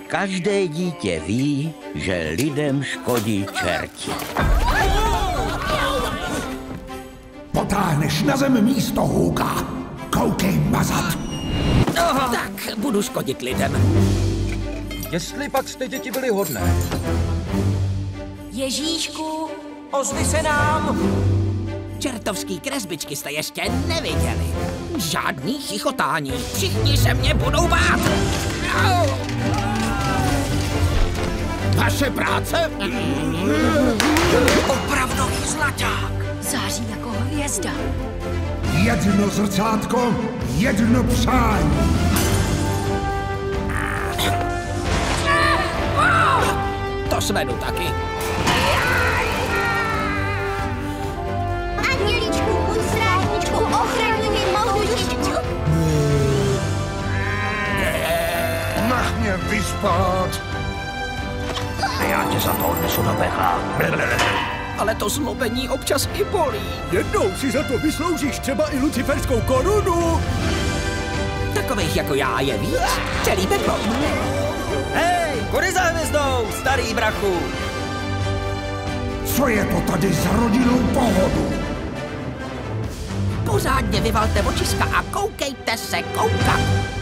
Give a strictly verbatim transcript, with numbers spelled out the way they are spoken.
každé dítě ví, že lidem škodí čerti. Potáhneš na zem místo hůka. Koukej mazat. Oh, tak budu škodit lidem. Jestli pak jste děti byly hodné. Ježíšku, ozvi se nám. Čertovský kresbičky jste ještě neviděli. Žádný chichotání. Všichni se mě budou bát. Vaše práce? Opravdový zlaťák. Září jako hvězda. Jedno zrcátko, jedno přání. To svedu taky. Anděličku, můj strážničku, ochraňuj mi mou dušičku. Nech mě vyspat. Já tě za to odnesu do pekla. Ale to zlobení občas i bolí. Jednou si za to vysloužíš třeba i luciferskou korunu. Takových jako já je víc. Celý peklo. Hej, kudy za hvězdou, starý brachu. Co je to tady za rodinnou pohodu? Pořádně vyvalte očiska a koukejte se koukat.